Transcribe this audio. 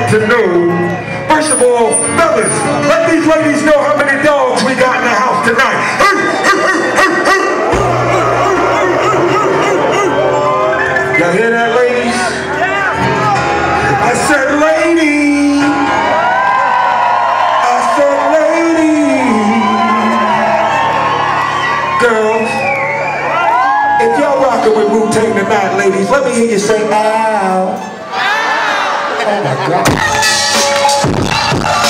to know. First of all, fellas, let these ladies know how many dogs we got in the house tonight. Y'all hear that, ladies? I said lady. I said lady. Girls, if y'all rockin' with Wu-Tang tonight, ladies, let me hear you say ow. Oh my God.